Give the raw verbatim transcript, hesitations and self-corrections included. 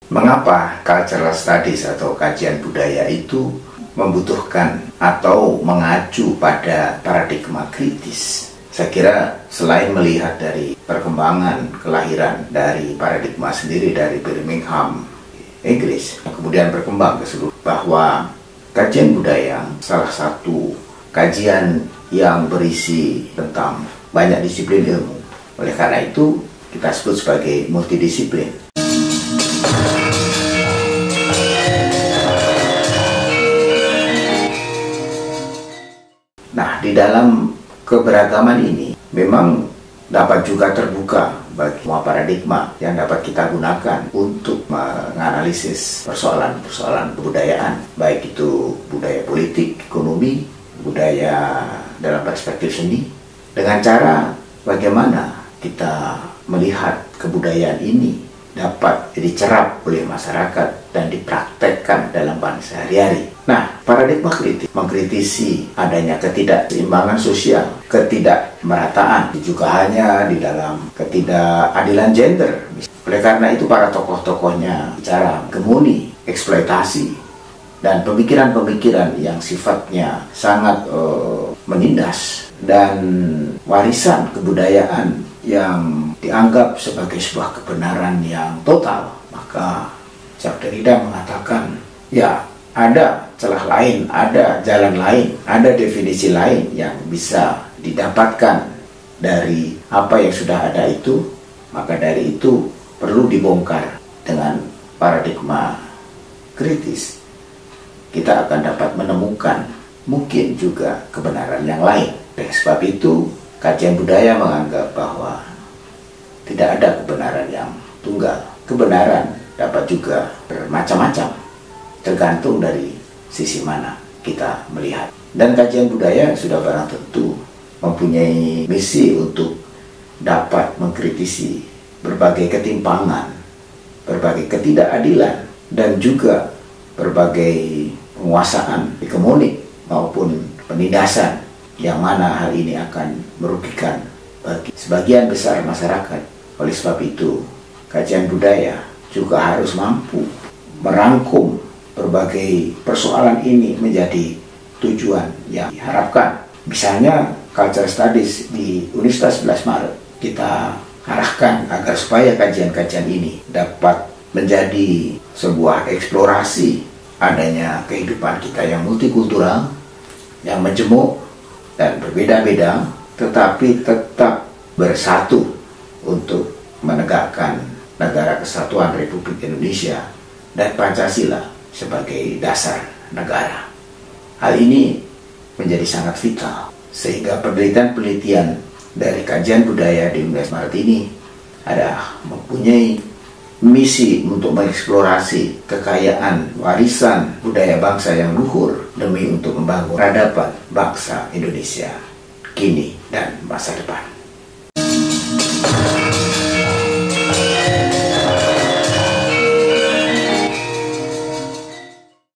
Mengapa cultural studies atau kajian budaya itu membutuhkan atau mengacu pada paradigma kritis? Saya kira selain melihat dari perkembangan kelahiran dari paradigma sendiri dari Birmingham, Inggris, yang kemudian berkembang ke seluruh, bahwa kajian budaya salah satu kajian yang berisi tentang banyak disiplin ilmu. Oleh karena itu kita sebut sebagai multidisiplin. Nah, di dalam keberagaman ini memang dapat juga terbuka bagi semua paradigma yang dapat kita gunakan untuk menganalisis persoalan-persoalan kebudayaan, baik itu budaya politik, ekonomi, budaya dalam perspektif seni, dengan cara bagaimana kita melihat kebudayaan ini dapat dicerap oleh masyarakat dan dipraktekkan dalam bangsa sehari-hari. Nah, paradigma kritis mengkritisi adanya ketidakseimbangan sosial, ketidakmerataan, juga hanya di dalam ketidakadilan gender. Oleh karena itu para tokoh-tokohnya bicara hegemoni, eksploitasi, dan pemikiran-pemikiran yang sifatnya sangat uh, menindas dan warisan kebudayaan yang dianggap sebagai sebuah kebenaran yang total. Maka Jacques Derrida mengatakan, ya ada celah lain, ada jalan lain, ada definisi lain yang bisa didapatkan dari apa yang sudah ada itu. Maka dari itu perlu dibongkar dengan paradigma kritis. Kita akan dapat menemukan mungkin juga kebenaran yang lain. Oleh sebab itu kajian budaya menganggap bahwa tidak ada kebenaran yang tunggal. Kebenaran dapat juga bermacam-macam, tergantung dari sisi mana kita melihat. Dan kajian budaya sudah barang tentu mempunyai misi untuk dapat mengkritisi berbagai ketimpangan, berbagai ketidakadilan, dan juga berbagai penguasaan hegemonik maupun penindasan, yang mana hal ini akan merugikan bagi sebagian besar masyarakat. Oleh sebab itu, kajian budaya juga harus mampu merangkum berbagai persoalan ini menjadi tujuan yang diharapkan. Misalnya, Cultural Studies di Universitas sebelas Maret, kita arahkan agar supaya kajian-kajian ini dapat menjadi sebuah eksplorasi adanya kehidupan kita yang multikultural, yang majemuk dan berbeda-beda, tetapi tetap bersatu untuk menegakkan negara kesatuan Republik Indonesia dan Pancasila sebagai dasar negara. Hal ini menjadi sangat vital, sehingga penelitian-penelitian dari kajian budaya di Universitas Maret ini adalah mempunyai misi untuk mengeksplorasi kekayaan warisan budaya bangsa yang luhur demi untuk membangun peradaban bangsa Indonesia kini dan masa depan.